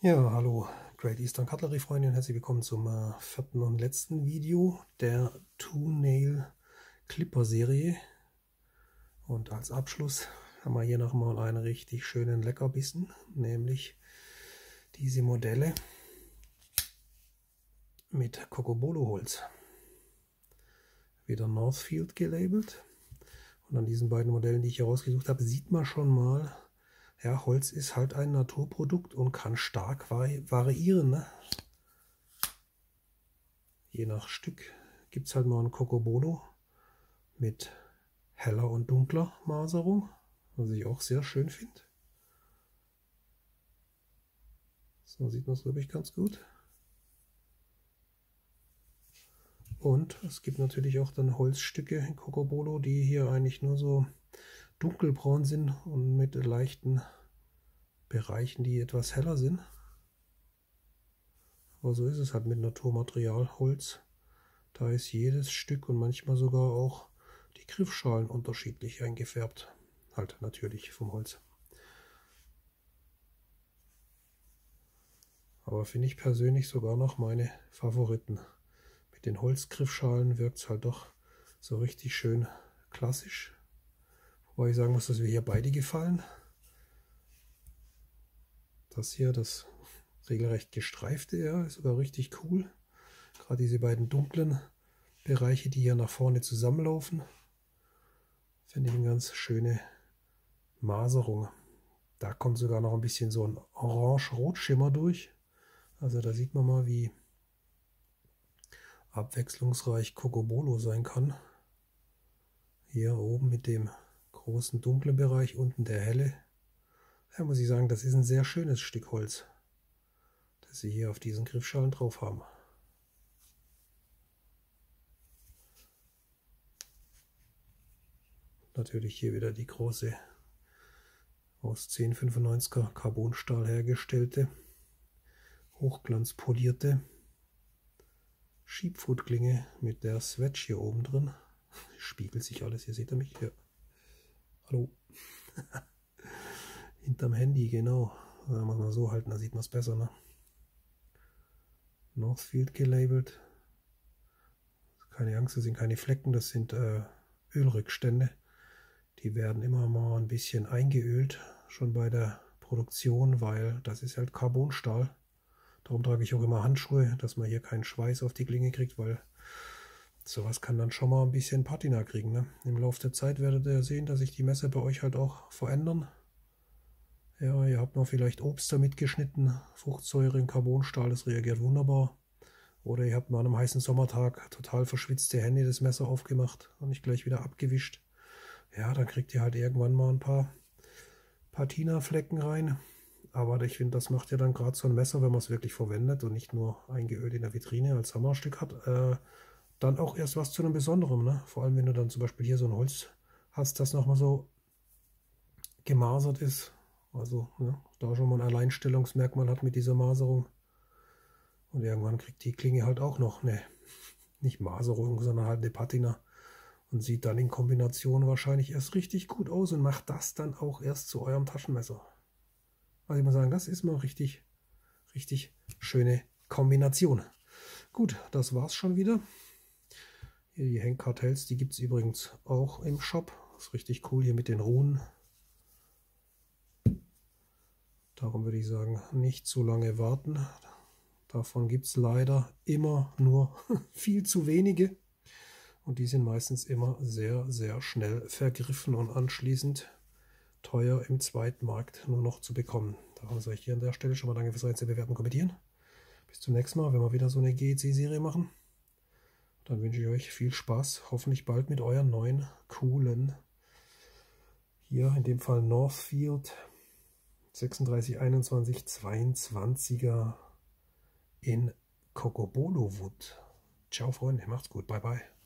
Ja, hallo Great Eastern Cutlery Freunde und herzlich willkommen zum vierten und letzten Video der Two-Nail Clipper Serie. Und als Abschluss haben wir hier nochmal einen richtig schönen Leckerbissen, nämlich diese Modelle mit Cocobolo Holz. Wieder Northfield gelabelt. Und an diesen beiden Modellen, die ich hier rausgesucht habe, sieht man schon mal, ja, Holz ist halt ein Naturprodukt und kann stark variieren. Ne? Je nach Stück gibt es halt mal ein Cocobolo mit heller und dunkler Maserung, was ich auch sehr schön finde. So sieht man es, glaube ich, ganz gut. Und es gibt natürlich auch dann Holzstücke in Cocobolo, die hier eigentlich nur so dunkelbraun sind und mit leichten Bereichen, die etwas heller sind. Aber so ist es halt mit Naturmaterial, Holz. Da ist jedes Stück und manchmal sogar auch die Griffschalen unterschiedlich eingefärbt. Halt natürlich vom Holz. Aber finde ich persönlich sogar noch meine Favoriten. Mit den Holzgriffschalen wirkt es halt doch so richtig schön klassisch. Wobei ich sagen muss, dass mir hier beide gefallen. Das hier, das regelrecht gestreifte, ja, ist sogar richtig cool. Gerade diese beiden dunklen Bereiche, die hier nach vorne zusammenlaufen, finde ich eine ganz schöne Maserung. Da kommt sogar noch ein bisschen so ein Orange-Rot-Schimmer durch. Also da sieht man mal, wie abwechslungsreich Cocobolo sein kann. Hier oben mit dem großen dunklen Bereich, unten der helle. Da muss ich sagen, das ist ein sehr schönes Stück Holz, das sie hier auf diesen Griffschalen drauf haben. Natürlich hier wieder die große aus 1095er Carbonstahl hergestellte, hochglanzpolierte Sheepfoot-Klinge mit der Swatch hier oben drin. Spiegelt sich alles, hier seht ihr mich hier. Hallo. Hinterm Handy, genau. Da muss man so halten, da sieht man es besser. Ne? Northfield gelabelt. Keine Angst, das sind keine Flecken, das sind Ölrückstände. Die werden immer mal ein bisschen eingeölt, schon bei der Produktion, weil das ist halt Carbonstahl. Darum trage ich auch immer Handschuhe, dass man hier keinen Schweiß auf die Klinge kriegt, weil sowas kann dann schon mal ein bisschen Patina kriegen. Ne? Im Laufe der Zeit werdet ihr sehen, dass sich die Messer bei euch halt auch verändern. Ja, ihr habt noch vielleicht Obst damit geschnitten, Fruchtsäure in Carbonstahl, das reagiert wunderbar. Oder ihr habt mal an einem heißen Sommertag total verschwitzte Hände das Messer aufgemacht und nicht gleich wieder abgewischt. Ja, dann kriegt ihr halt irgendwann mal ein paar Patina-Flecken rein. Aber ich finde, das macht ja dann gerade so ein Messer, wenn man es wirklich verwendet und nicht nur eingeölt in der Vitrine als Hammerstück hat, dann auch erst was zu einem Besonderen. Ne? Vor allem, wenn du dann zum Beispiel hier so ein Holz hast, das nochmal so gemasert ist. Also ne, da schon mal ein Alleinstellungsmerkmal hat mit dieser Maserung. Und irgendwann kriegt die Klinge halt auch noch eine, nicht Maserung, sondern halt eine Patina. Und sieht dann in Kombination wahrscheinlich erst richtig gut aus und macht das dann auch erst zu eurem Taschenmesser. Also ich muss sagen, das ist mal richtig schöne Kombination. Gut, das war's schon wieder. Hier die Henk-Kartells, die gibt es übrigens auch im Shop. Das ist richtig cool hier mit den Runen. Darum würde ich sagen, nicht zu lange warten. Davon gibt es leider immer nur viel zu wenige. Und die sind meistens immer sehr schnell vergriffen und anschließend teuer im Zweitmarkt nur noch zu bekommen. Darum sage ich hier an der Stelle schon mal danke fürs Reinste, bewerten, kommentieren. Bis zum nächsten Mal, wenn wir wieder so eine GEC-Serie machen. Dann wünsche ich euch viel Spaß, hoffentlich bald mit euren neuen, coolen, hier in dem Fall Northfield 3621 22er in Cocobolo Wood. Ciao Freunde, macht's gut, bye bye.